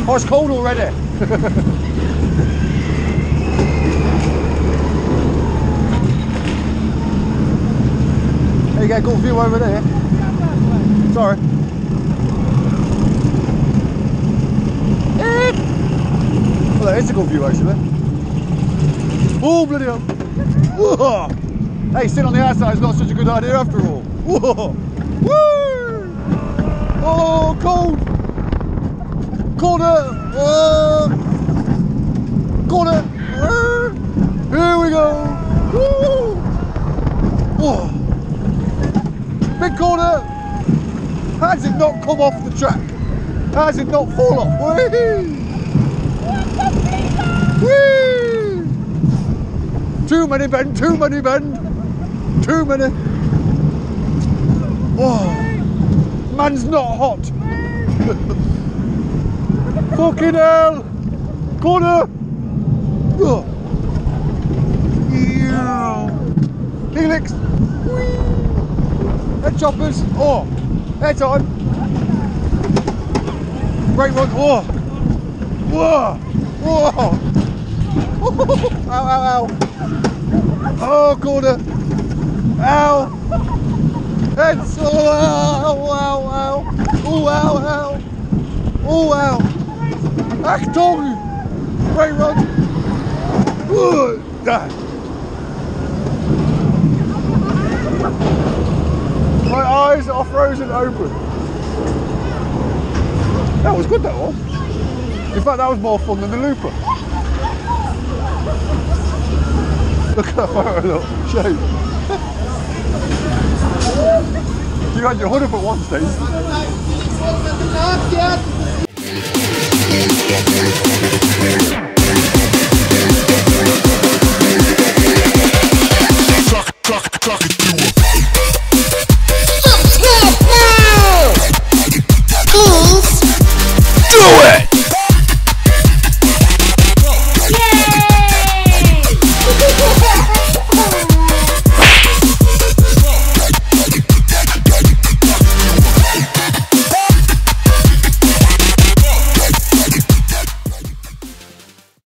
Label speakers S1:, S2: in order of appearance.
S1: Oh, it's cold already. There you go, got a view over there. Sorry. Well, that is a good view actually. Oh, bloody hell. Whoa. Hey, sitting on the outside is not such a good idea after all. Whoa. Woo. Oh, cold. Corner. Corner. Here we go. Woo. Whoa. Big corner. How does it not come off the track? How does it not fall off? Whee! Whee! Too many bend, too many bend. Too many. Oh, man's not hot. Fucking hell. Corner. Oh. Yeah. Helix. Head choppers. Oh. Air time. Great one. Oh. Whoa. Whoa. Ow, ow, ow. Oh, corner. Ow. Heads. Oh, ow, ow, ow. Oh, ow, ow. Oh, ow. Achtung. Great run. Whoa. My eyes are frozen open. That was good, that was. In fact, that was more fun than the looper. Look at that photo, look. Shame. You had your hood up at one stage.